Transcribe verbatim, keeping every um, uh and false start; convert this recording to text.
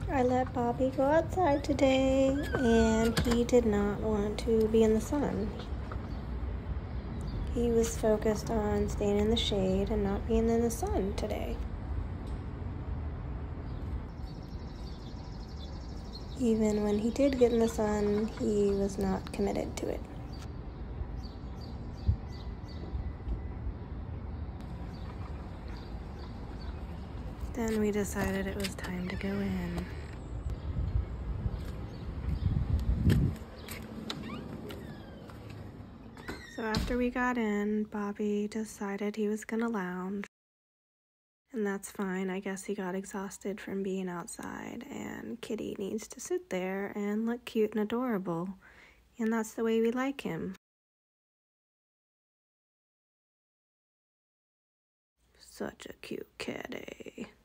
I let Bobby go outside today, and he did not want to be in the sun. He was focused on staying in the shade and not being in the sun today. Even when he did get in the sun, he was not committed to it. Then we decided it was time to go in. So after we got in, Bobby decided he was gonna lounge. And that's fine. I guess he got exhausted from being outside, and Kitty needs to sit there and look cute and adorable. And that's the way we like him. Such a cute kitty.